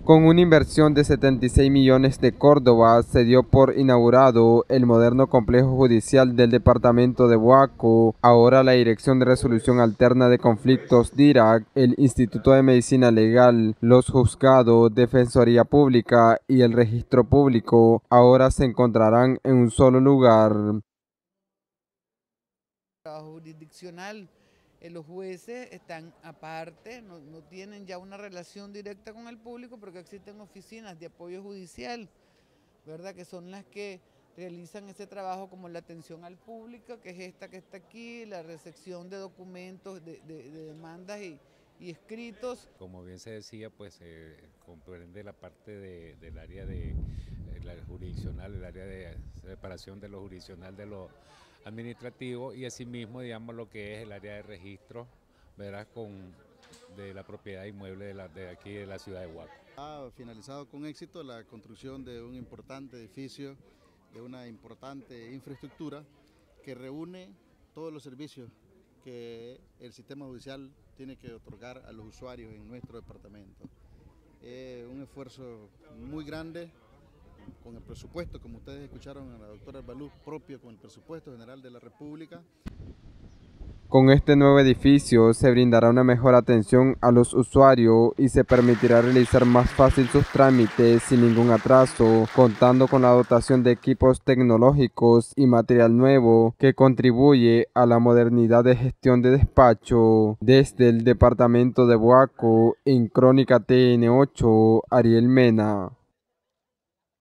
Con una inversión de 76 millones de Córdoba, se dio por inaugurado el moderno complejo judicial del departamento de Boaco. Ahora la Dirección de Resolución Alterna de Conflictos DIRAC, el Instituto de Medicina Legal, los juzgados, Defensoría Pública y el Registro Público ahora se encontrarán en un solo lugar. Trabajo jurisdiccional, los jueces están aparte, no tienen ya una relación directa con el público porque existen oficinas de apoyo judicial, ¿verdad? Que son las que realizan ese trabajo como la atención al público, que es esta que está aquí, la recepción de documentos, de demandas y escritos. Como bien se decía, pues comprende la parte del área de la jurisdiccional, el área de separación de lo jurisdiccional de lo administrativo y asimismo, digamos, lo que es el área de registro, ¿verdad? De la propiedad inmueble de aquí de la ciudad de Boaco. Ha finalizado con éxito la construcción de un importante edificio, de una importante infraestructura que reúne todos los servicios que el sistema judicial tiene que otorgar a los usuarios en nuestro departamento. Un esfuerzo muy grande con el presupuesto, como ustedes escucharon a la doctora Balú, propio con el presupuesto general de la República. Con este nuevo edificio se brindará una mejor atención a los usuarios y se permitirá realizar más fácil sus trámites sin ningún atraso, contando con la dotación de equipos tecnológicos y material nuevo que contribuye a la modernidad de gestión de despacho. Desde el departamento de Boaco, en Crónica TN8, Ariel Mena.